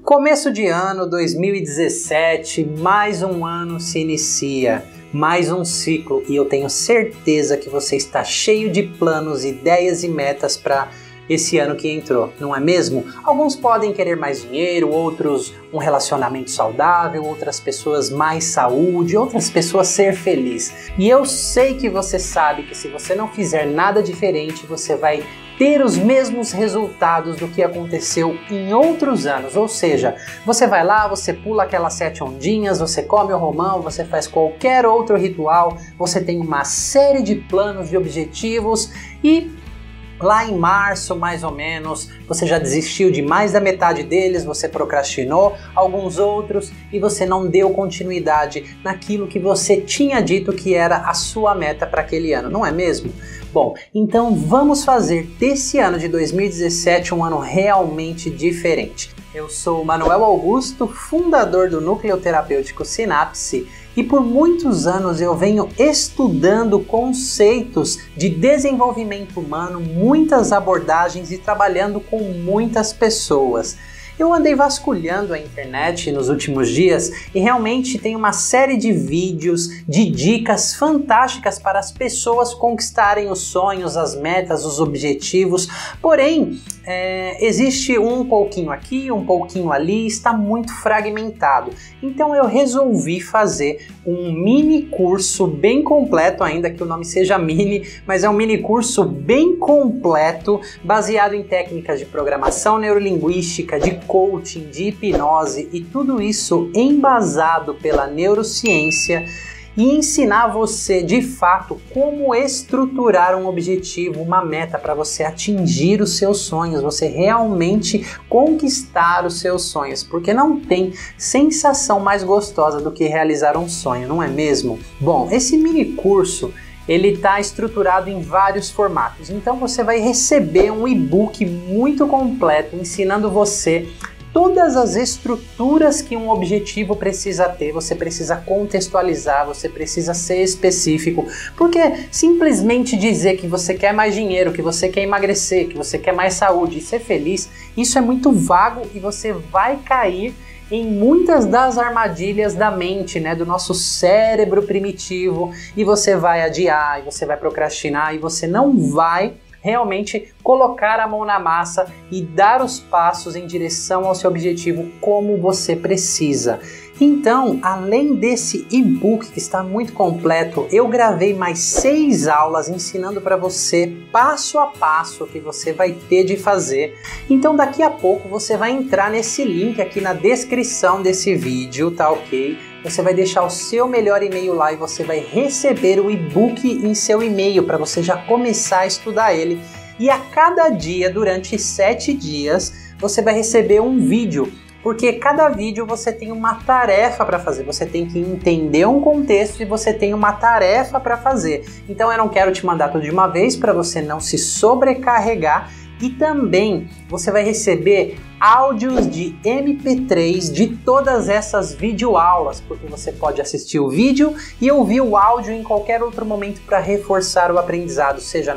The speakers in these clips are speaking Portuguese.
Começo de ano 2017, mais um ano se inicia, mais um ciclo e eu tenho certeza que você está cheio de planos, ideias e metas para esse ano que entrou, não é mesmo? Alguns podem querer mais dinheiro, outros um relacionamento saudável, outras pessoas mais saúde, outras pessoas ser feliz. E eu sei que você sabe que se você não fizer nada diferente, você vai ter os mesmos resultados do que aconteceu em outros anos. Ou seja, você vai lá, você pula aquelas 7 ondinhas, você come o romão, você faz qualquer outro ritual, você tem uma série de planos, de objetivos e lá em março, mais ou menos, você já desistiu de mais da metade deles, você procrastinou alguns outros e você não deu continuidade naquilo que você tinha dito que era a sua meta para aquele ano, não é mesmo? Bom, então vamos fazer desse ano de 2017 um ano realmente diferente. Eu sou Manuel Augusto, fundador do Núcleo Terapêutico Sinapse, e por muitos anos eu venho estudando conceitos de desenvolvimento humano, muitas abordagens e trabalhando com muitas pessoas. Eu andei vasculhando a internet nos últimos dias e realmente tem uma série de vídeos, de dicas fantásticas para as pessoas conquistarem os sonhos, as metas, os objetivos. Porém, existe um pouquinho aqui, um pouquinho ali, está muito fragmentado. Então eu resolvi fazer um mini curso bem completo, ainda que o nome seja mini, mas é um mini curso bem completo, baseado em técnicas de programação neurolinguística, de coaching, de hipnose e tudo isso embasado pela neurociência e ensinar você de fato como estruturar um objetivo, uma meta para você atingir os seus sonhos, você realmente conquistar os seus sonhos, porque não tem sensação mais gostosa do que realizar um sonho, não é mesmo? Bom, esse mini curso ele está estruturado em vários formatos, então você vai receber um e-book muito completo ensinando você todas as estruturas que um objetivo precisa ter. Você precisa contextualizar, você precisa ser específico, porque simplesmente dizer que você quer mais dinheiro, que você quer emagrecer, que você quer mais saúde e ser feliz, isso é muito vago e você vai cair em muitas das armadilhas da mente, né, do nosso cérebro primitivo, e você vai adiar, e você vai procrastinar, e você não vai realmente colocar a mão na massa e dar os passos em direção ao seu objetivo como você precisa. Então, além desse e-book que está muito completo, eu gravei mais 6 aulas ensinando para você passo a passo o que você vai ter de fazer. Então daqui a pouco você vai entrar nesse link aqui na descrição desse vídeo, tá ok? Você vai deixar o seu melhor e-mail lá e você vai receber o e-book em seu e-mail para você já começar a estudar ele. E a cada dia, durante 7 dias, você vai receber um vídeo, porque cada vídeo você tem uma tarefa para fazer, você tem que entender um contexto e você tem uma tarefa para fazer. Então eu não quero te mandar tudo de uma vez para você não se sobrecarregar. E também você vai receber áudios de MP3 de todas essas videoaulas, porque você pode assistir o vídeo e ouvir o áudio em qualquer outro momento para reforçar o aprendizado, seja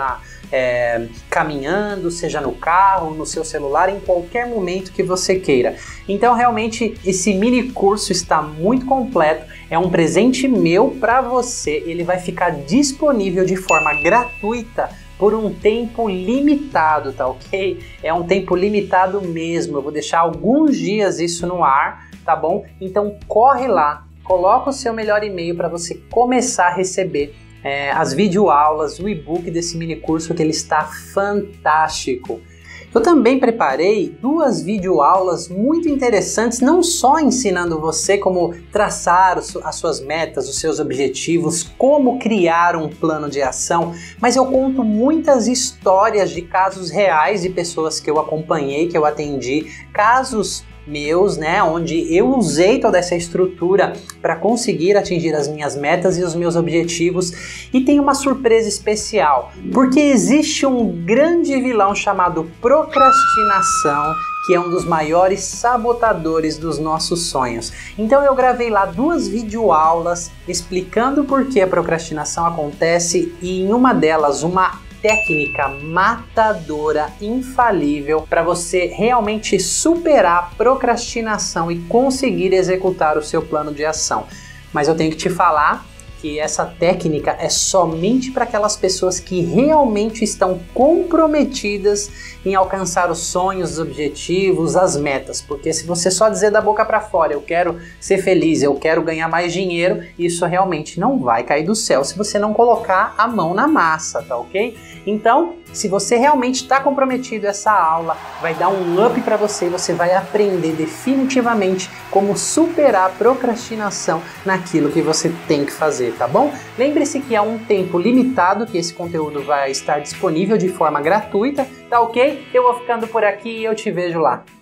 caminhando, seja no carro, no seu celular, em qualquer momento que você queira. Então realmente esse mini curso está muito completo, é um presente meu para você, ele vai ficar disponível de forma gratuita por um tempo limitado, tá ok? É um tempo limitado mesmo, eu vou deixar alguns dias isso no ar, tá bom? Então corre lá, coloca o seu melhor e-mail para você começar a receber as videoaulas, o e-book desse mini curso que ele está fantástico. Eu também preparei 2 videoaulas muito interessantes, não só ensinando você como traçar as suas metas, os seus objetivos, como criar um plano de ação, mas eu conto muitas histórias de casos reais de pessoas que eu acompanhei, que eu atendi, casos meus, né, onde eu usei toda essa estrutura para conseguir atingir as minhas metas e os meus objetivos. E tem uma surpresa especial, porque existe um grande vilão chamado procrastinação, que é um dos maiores sabotadores dos nossos sonhos. Então eu gravei lá 2 videoaulas explicando por que a procrastinação acontece, e em uma delas, uma técnica matadora, infalível, para você realmente superar a procrastinação e conseguir executar o seu plano de ação. Mas eu tenho que te falar que essa técnica é somente para aquelas pessoas que realmente estão comprometidas em alcançar os sonhos, os objetivos, as metas. Porque se você só dizer da boca para fora, eu quero ser feliz, eu quero ganhar mais dinheiro, isso realmente não vai cair do céu se você não colocar a mão na massa, tá ok? Então, se você realmente está comprometido, essa aula vai dar um up para você e você vai aprender definitivamente como superar a procrastinação naquilo que você tem que fazer, tá bom? Lembre-se que há um tempo limitado que esse conteúdo vai estar disponível de forma gratuita, tá ok? Eu vou ficando por aqui e eu te vejo lá.